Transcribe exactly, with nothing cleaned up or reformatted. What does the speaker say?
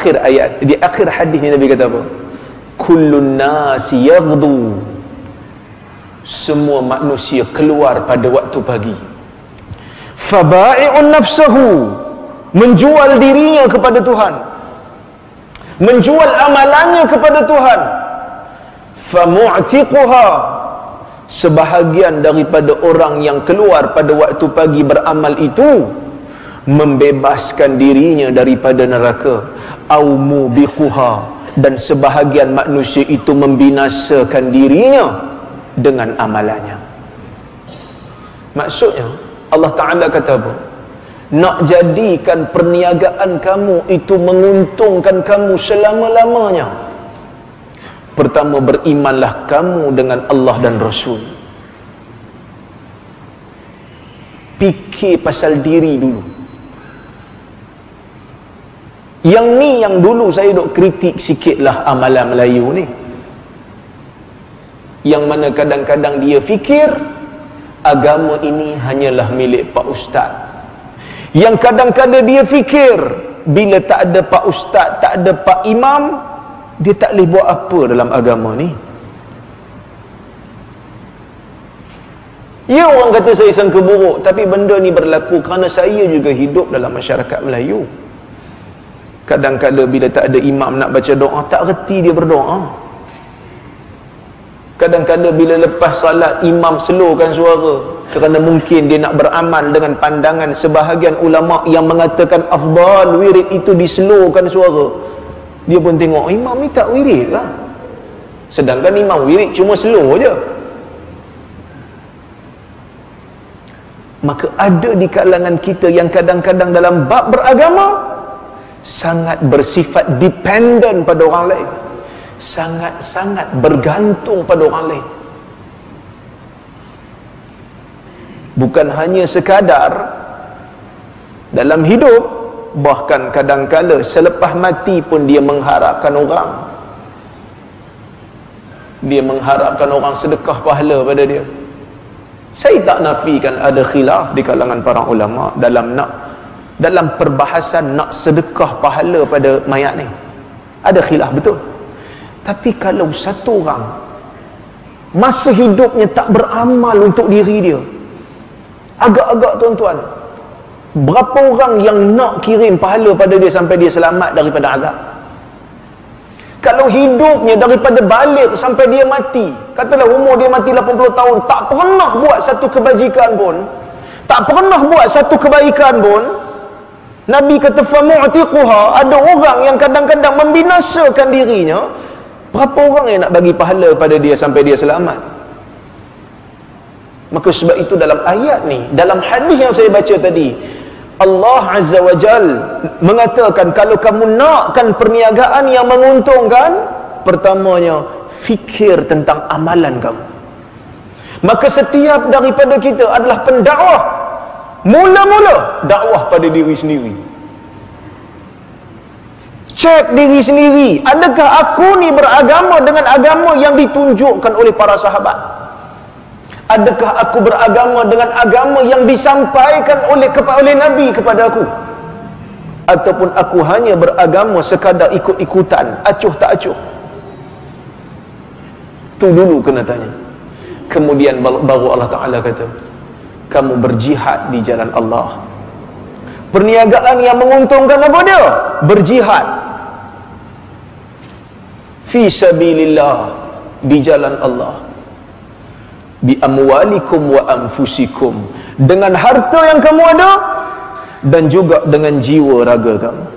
akhir ayat, di akhir hadis ni Nabi kata apa? Kullun nasi yaghdu, semua manusia keluar pada waktu pagi. Faba'i'un nafsahu, menjual dirinya kepada Tuhan, menjual amalannya kepada Tuhan. Famu'tiquha, sebahagian daripada orang yang keluar pada waktu pagi beramal itu membebaskan dirinya daripada neraka. Au mubiquha, dan sebahagian manusia itu membinasakan dirinya dengan amalannya. Maksudnya Allah Ta'ala kata apa? Nak jadikan perniagaan kamu itu menguntungkan kamu selama-lamanya, pertama, berimanlah kamu dengan Allah dan Rasul. Fikir pasal diri dulu. Yang ni yang dulu saya duk kritik sikitlah amalan Melayu ni, yang mana kadang-kadang dia fikir agama ini hanyalah milik Pak Ustaz, yang kadang-kadang dia fikir bila tak ada Pak Ustaz, tak ada Pak Imam, dia tak boleh buat apa dalam agama ni. Ya, orang kata saya sangka buruk, tapi benda ni berlaku kerana saya juga hidup dalam masyarakat Melayu. Kadang-kadang bila tak ada imam nak baca doa, tak reti dia berdoa. Kadang-kadang bila lepas salat imam slowkan suara, kerana mungkin dia nak beramal dengan pandangan sebahagian ulama yang mengatakan afdal wirid itu dislowkan suara. Dia pun tengok imam ni tak wirid lah, sedangkan imam wirid cuma slow je. Maka ada di kalangan kita yang kadang-kadang dalam bab beragama sangat bersifat dependent pada orang lain, sangat-sangat bergantung pada orang lain. Bukan hanya sekadar dalam hidup, bahkan kadang-kala selepas mati pun dia mengharapkan orang, dia mengharapkan orang sedekah pahala pada dia. Saya tak nafikan ada khilaf di kalangan para ulama dalam nak dalam perbahasan nak sedekah pahala pada mayat ni. Ada khilaf, betul. Tapi kalau satu orang masa hidupnya tak beramal untuk diri dia, agak-agak tuan-tuan, berapa orang yang nak kirim pahala pada dia sampai dia selamat daripada azab? Kalau hidupnya daripada balik sampai dia mati, katalah umur dia mati lapan puluh tahun, tak pernah buat satu kebajikan pun, tak pernah buat satu kebaikan pun, Nabi kata famu'tiquha, ada orang yang kadang-kadang membinasakan dirinya. Berapa orang yang nak bagi pahala pada dia sampai dia selamat? Maka sebab itu dalam ayat ni, dalam hadis yang saya baca tadi, Allah Azza wa Jal mengatakan kalau kamu nakkan perniagaan yang menguntungkan, pertamanya fikir tentang amalan kamu. Maka setiap daripada kita adalah pendakwah. Mula-mula dakwah pada diri sendiri. Cek diri sendiri, adakah aku ni beragama dengan agama yang ditunjukkan oleh para sahabat? Adakah aku beragama dengan agama yang disampaikan oleh oleh Nabi kepada aku? Ataupun aku hanya beragama sekadar ikut-ikutan, acuh tak acuh? Tu dulu kena tanya. Kemudian baru Allah Ta'ala kata, kamu berjihad di jalan Allah. Perniagaan yang menguntungkan apa dia? Berjihad fi sabilillah, di jalan Allah, bi amwalikum wa anfusikum, dengan harta yang kamu ada dan juga dengan jiwa raga kamu.